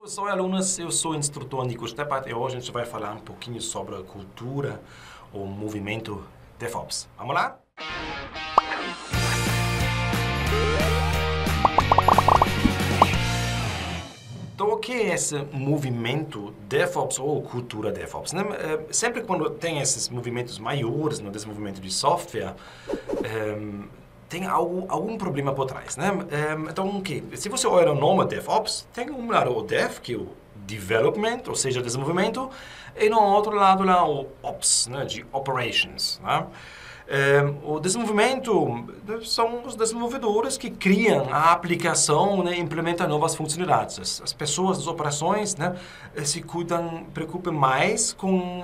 Sou alunos, eu sou instrutor Nico Steppert e hoje a gente vai falar um pouquinho sobre a cultura ou movimento DevOps. Vamos lá? Então, o que é esse movimento DevOps ou cultura DevOps? Né? Sempre quando tem esses movimentos maiores no desenvolvimento de software, tem algum problema por trás, né? Então, se você olha o nome DevOps, tem um lado o Dev, que é o Development, ou seja, desenvolvimento, e no outro lado lá o Ops, né, de Operations, né? O desenvolvimento são os desenvolvedores que criam a aplicação, né, implementam novas funcionalidades. As pessoas das operações, né, se preocupam mais com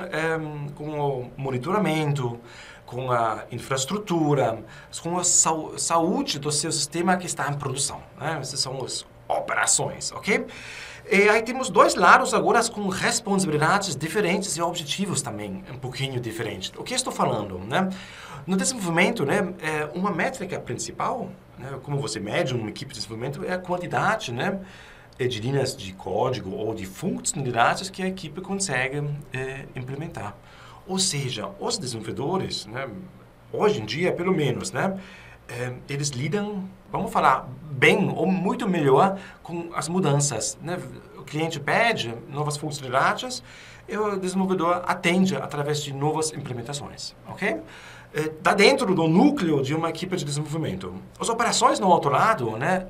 o monitoramento, com a infraestrutura, com a saúde do seu sistema que está em produção, né? Essas são as operações, ok? E aí temos dois lados agora com responsabilidades diferentes e objetivos também um pouquinho diferentes. O que estou falando, né? No desenvolvimento, né, uma métrica principal, né, como você mede uma equipe de desenvolvimento, é a quantidade, né, de linhas de código ou de funcionalidades que a equipe consegue implementar. Ou seja, os desenvolvedores, né, hoje em dia, pelo menos, né, eles lidam, vamos falar, bem ou muito melhor com as mudanças, né? O cliente pede novas funcionalidades e o desenvolvedor atende através de novas implementações, ok? Está dentro do núcleo de uma equipe de desenvolvimento. As operações, no outro lado, né,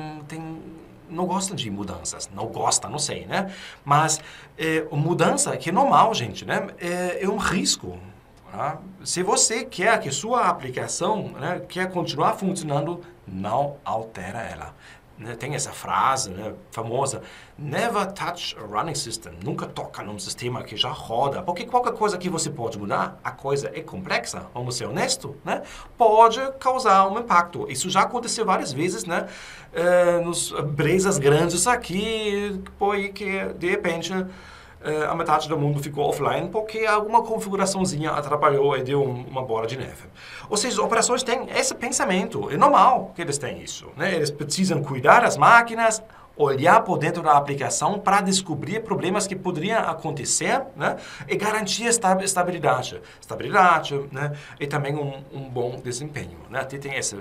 não gostam de mudanças. Não gostam, não sei, né? Mas mudança, que é normal, gente, né, é um risco. Tá? Se você quer que sua aplicação, né, quer continuar funcionando, não altera ela. Tem essa frase, né, famosa, never touch a running system, nunca toca num sistema que já roda, porque qualquer coisa que você pode mudar, a coisa é complexa, vamos ser honestos, né, pode causar um impacto. Isso já aconteceu várias vezes, né, nos empresas grandes aqui, que de repente a metade do mundo ficou offline porque alguma configuraçãozinha atrapalhou e deu uma bola de neve. Ou seja, as operações têm esse pensamento. É normal que eles tenham isso, né? Eles precisam cuidar das máquinas, olhar por dentro da aplicação para descobrir problemas que poderiam acontecer, né? E garantir estabilidade. Estabilidade, né? E também um bom desempenho, né? Tem esse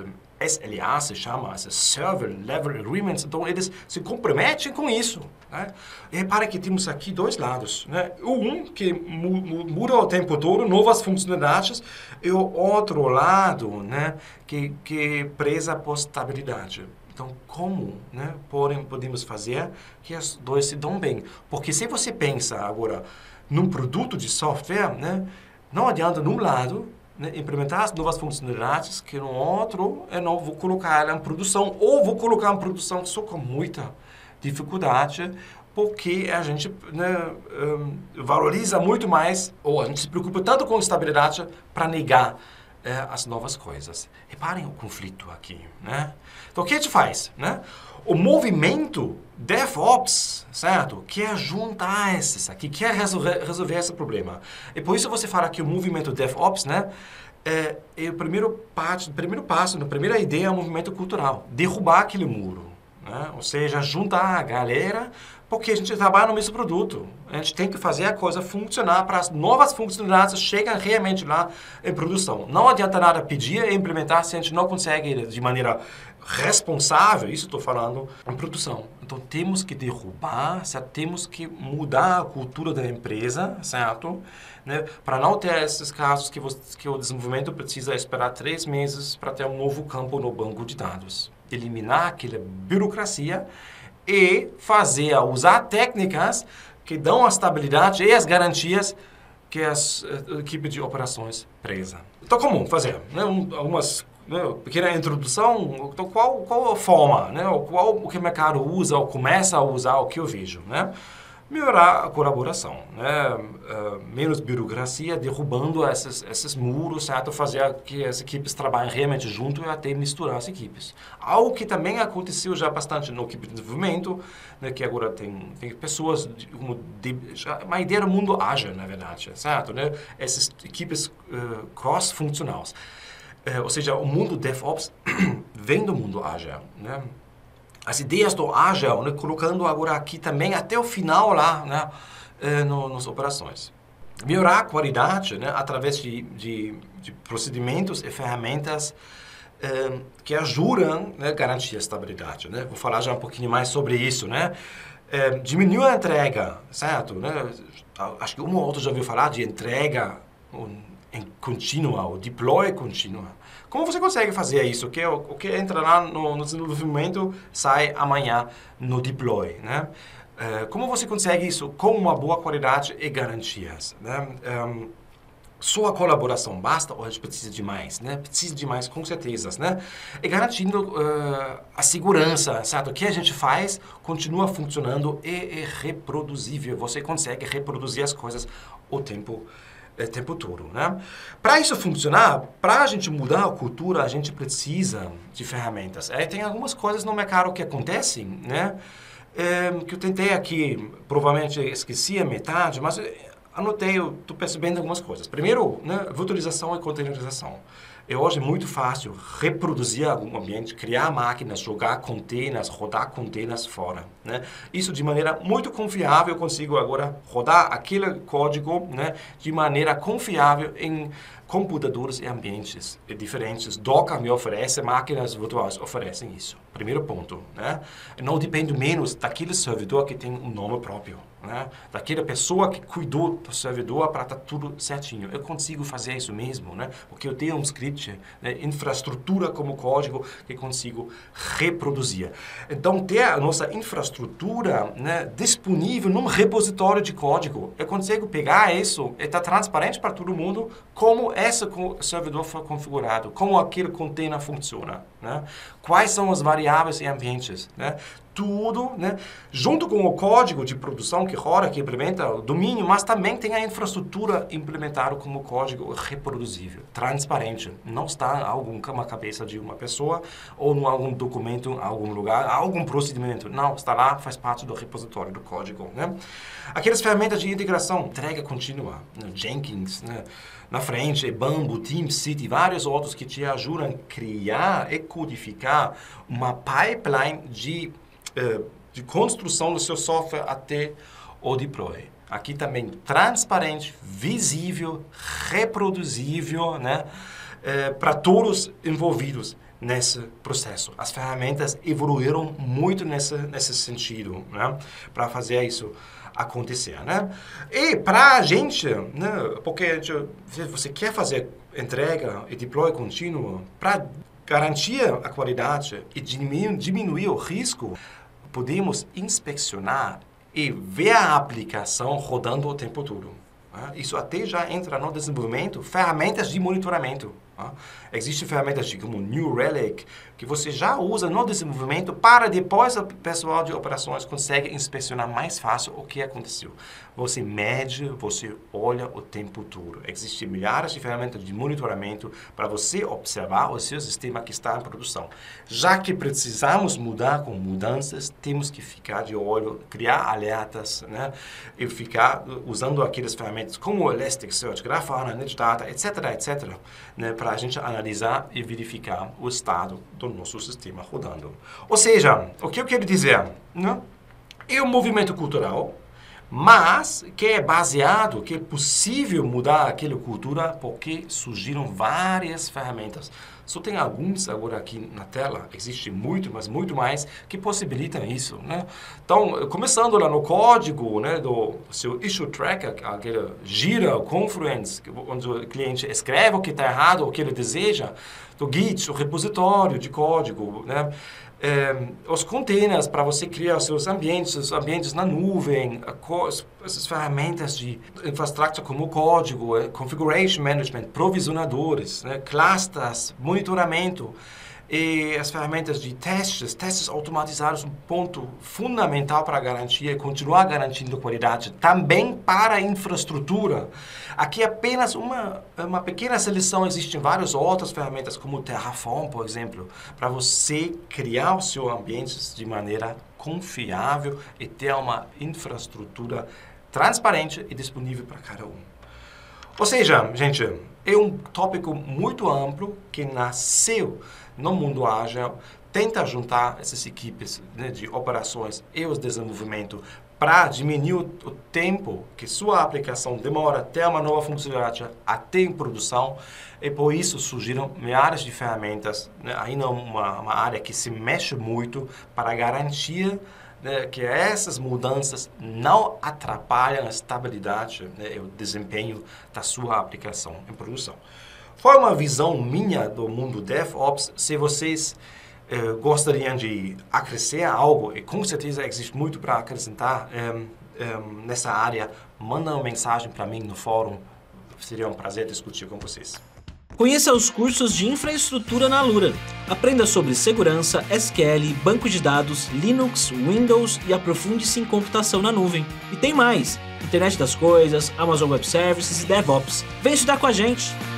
SLA, se chama, esse Server Level Agreements, então eles se comprometem com isso, né? E repare que temos aqui dois lados, né? Um que muda o tempo todo, novas funcionalidades, e o outro lado, né, que preza por estabilidade. Então, como, né, podemos fazer que os dois se dão bem? Porque se você pensa agora num produto de software, né, não adianta, num lado, né, implementar as novas funcionalidades, que no outro eu não vou colocar ela em produção, ou vou colocar em produção só com muita dificuldade, porque a gente, né, valoriza muito mais, ou a gente se preocupa tanto com estabilidade para negar as novas coisas. Reparem o conflito aqui, né? Então, o que a gente faz, né? O movimento DevOps, certo? Quer juntar esses aqui, quer resolver esse problema. E por isso você fala que o movimento DevOps, né, é o primeiro passo, a primeira ideia é o movimento cultural. Derrubar aquele muro, né? Ou seja, juntar a galera, porque a gente trabalha no mesmo produto. A gente tem que fazer a coisa funcionar para as novas funcionalidades chegarem realmente lá em produção. Não adianta nada pedir e implementar se a gente não consegue de maneira responsável, isso estou falando, em produção. Então temos que derrubar, certo? Temos que mudar a cultura da empresa, certo? Né? Para não ter esses casos que o desenvolvimento precisa esperar 3 meses para ter um novo campo no banco de dados. Eliminar aquela burocracia e usar técnicas que dão a estabilidade e as garantias que a equipe de operações preza. Então, como fazer? Né? Algumas pequena introdução. Então, qual a forma? Né? O que o mercado usa ou começa a usar, o que eu vejo? Né? Melhorar a colaboração, né? Menos burocracia, derrubando esses muros, certo? Fazer que as equipes trabalhem realmente junto e até misturar as equipes. Algo que também aconteceu já bastante na equipe de desenvolvimento, né? Que agora tem pessoas, uma ideia do mundo ágil, na verdade, certo? Né? Essas equipes cross-funcionais. Ou seja, o mundo DevOps vem do mundo ágil, né? as ideias do Agile, né, colocando agora aqui também até o final lá, né, nas operações. Melhorar a qualidade, né, através de procedimentos e ferramentas que ajudam, né, a garantir a estabilidade. Né? Vou falar já um pouquinho mais sobre isso. Né? Diminuir a entrega, certo? Né? Acho que um ou outro já ouviu falar de entrega contínua, ou deploy contínua. Como você consegue fazer isso? O que entra lá no desenvolvimento sai amanhã no deploy. Né? Como você consegue isso com uma boa qualidade e garantias? Né? Só a colaboração basta ou a gente precisa de mais? Né? Precisa de mais, com certeza. Né? E garantindo a segurança, certo? O que a gente faz continua funcionando e é reproduzível. Você consegue reproduzir as coisas o tempo todo. Né? Para isso funcionar, para a gente mudar a cultura, a gente precisa de ferramentas. Tem algumas coisas no mercado que acontecem, né? Que eu tentei aqui, provavelmente esqueci a metade, mas anotei, estou percebendo algumas coisas. Primeiro, né, virtualização e containerização. Hoje é muito fácil reproduzir algum ambiente, criar máquinas, jogar containers, rodar containers fora. Né? Isso de maneira muito confiável, eu consigo agora rodar aquele código, né, de maneira confiável em computadores e ambientes diferentes. Docker me oferece, máquinas virtuais oferecem isso. Primeiro ponto. Né? Não dependo menos daquele servidor que tem um nome próprio. Né? Daquela pessoa que cuidou do servidor para estar tudo certinho. Eu consigo fazer isso mesmo, né? Porque eu tenho um script, né? Infraestrutura como código que consigo reproduzir. Então, ter a nossa infraestrutura, né, disponível num repositório de código, eu consigo pegar isso e estar transparente para todo mundo como esse servidor foi configurado, como aquele container funciona. Né? Quais são as variáveis e ambientes. Né? Tudo, né? Junto com o código de produção que roda, que implementa o domínio, mas também tem a infraestrutura implementada como código reproduzível, transparente. Não está em alguma cabeça de uma pessoa ou em algum documento, em algum lugar, algum procedimento. Não, está lá, faz parte do repositório do código. Né? Aquelas ferramentas de integração, entrega contínua, né? Jenkins, né? Na frente, Bamboo, TeamCity, vários outros que te ajudam a criar e codificar uma pipeline de construção do seu software até o deploy. Aqui também transparente, visível, reproduzível, né, para todos envolvidos nesse processo. As ferramentas evoluíram muito nesse sentido, né, para fazer isso acontecer. Né? E para a gente, né, porque se você quer fazer entrega e deploy contínuo, para garantir a qualidade e diminuir o risco, podemos inspecionar e ver a aplicação rodando o tempo todo. Isso até já entra no desenvolvimento, ferramentas de monitoramento. Existem ferramentas como New Relic, que você já usa no desenvolvimento para depois o pessoal de operações consegue inspecionar mais fácil o que aconteceu. Você mede, você olha o tempo todo. Existem milhares de ferramentas de monitoramento para você observar o seu sistema que está em produção. Já que precisamos mudar com mudanças, temos que ficar de olho, criar alertas, né? E ficar usando aquelas ferramentas como Elasticsearch, Grafana, NetData, etc., né? Para a gente analisar e verificar o estado do nosso sistema rodando. Ou seja, o que eu quero dizer? Né? É um movimento cultural, mas que é baseado, que é possível mudar aquela cultura porque surgiram várias ferramentas. Só tem alguns agora aqui na tela, existe muito, mas muito mais, que possibilitam isso. Né? Então, começando lá no código, né, do seu issue tracker, aquele Jira, Confluence, onde o cliente escreve o que está errado, o que ele deseja, do Git, o repositório de código, né? Os containers para você criar os seus ambientes, os ambientes na nuvem, essas ferramentas de infraestrutura como código, configuration management, provisionadores, né, clusters, monitoramento e as ferramentas de testes automatizados, um ponto fundamental para garantir e continuar garantindo qualidade, também para a infraestrutura. Aqui apenas uma pequena seleção, existem várias outras ferramentas, como o Terraform, por exemplo, para você criar os seus ambientes de maneira confiável e ter uma infraestrutura transparente e disponível para cada um. Ou seja, gente, é um tópico muito amplo que nasceu no mundo ágil, tenta juntar essas equipes, né, de operações e os desenvolvimento para diminuir o tempo que sua aplicação demora até uma nova funcionalidade, até em produção. E por isso surgiram milhares de ferramentas, né, ainda uma área que se mexe muito para garantir, né, que essas mudanças não atrapalham a estabilidade, né, e o desempenho da sua aplicação em produção. Foi uma visão minha do mundo DevOps. Se vocês gostariam de acrescentar algo, e com certeza existe muito para acrescentar nessa área, manda uma mensagem para mim no fórum. Seria um prazer discutir com vocês. Conheça os cursos de infraestrutura na Alura. Aprenda sobre segurança, SQL, banco de dados, Linux, Windows e aprofunde-se em computação na nuvem. E tem mais! Internet das Coisas, Amazon Web Services e DevOps. Vem estudar com a gente!